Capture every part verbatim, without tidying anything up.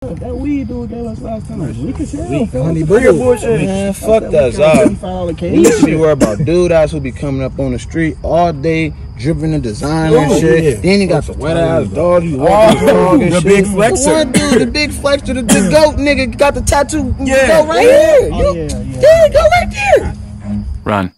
That, that weed dude gave us last time was weak as hell. Honey boo. Man, fuck that, Zod. We used to be worried about dude-ass who be coming up on the street all day, dripping the designer and shit. Yeah. Then he got the wet-ass dog. He walking the dog and the shit. Big flexer. One dude, the big flexer, the, the goat nigga got the tattoo. Yeah. Go right yeah. here. Oh, You, yeah, yeah. yeah, go right there. Run.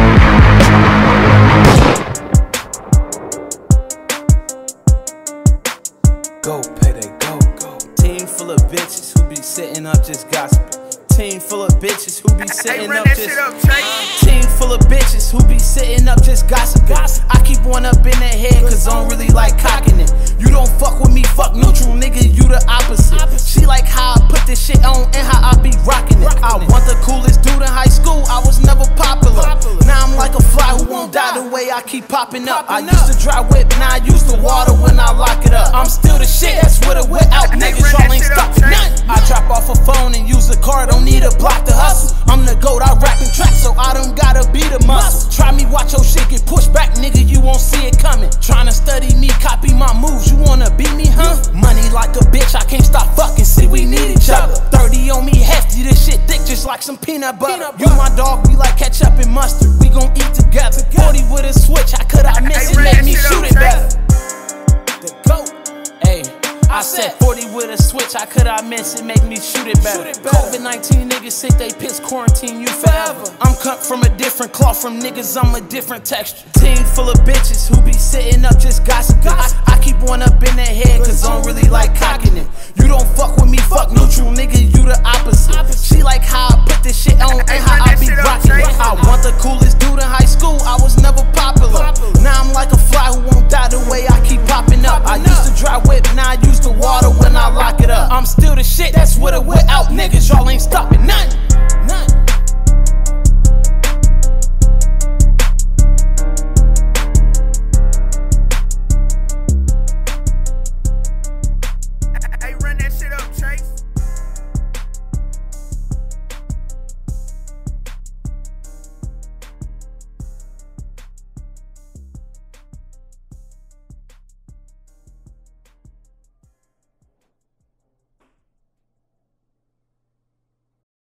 Go, payday, go, go. Team full of bitches who be sitting up just gossiping. Team full of bitches who be sitting hey, up just up, Team full of bitches who be sitting up just gossiping. I keep one up in their head cause I don't really like cocking it. You don't fuck with me, fuck neutral, nigga, you the opposite. She like how I put this shit on and how I be rocking it. I want the coolest dude in high school, I was never popular. Now I'm like a fly who won't die the way I keep popping up. I used to dry whip, now I use the water when I lock it up. I'm still the shit, that's with a wet out, niggas, y'all ain't stopping nothing. I drop off a phone and use the car, don't need a block to hustle. I'm the goat, I rap and track, so I don't gotta be the muscle. Try me, watch your shit get pushed back, nigga, you won't see it coming. Tryna study me, copy my moves, you wanna beat me, huh? Money like a bitch, I can't stop fucking, see we need each other. thirty on me hefty, this shit thick just like some peanut butter. You my dog, we like ketchup and mustard, we gon' eat together. forty with a switch, how could I miss it, make me shoot it better. The goat, ayy. I said forty with a switch, how could I miss it, make me shoot it better. COVID nineteen niggas sick, they piss, quarantine you forever. I'm cut from a different cloth, from niggas I'm a different texture. Team full of bitches who be sitting up just gossiping. I, I keep one up in their head cause I don't really like cocking it. You don't fuck with me, fuck neutral, nigga, you the opposite. She like how I put this shit on and how I be rocking it. I want the coolest dude in high school, I was never popular. Now I'm like a fly who won't die the way I keep popping up. I used to dry whip, now I use the water when I lock it up. I'm still the shit.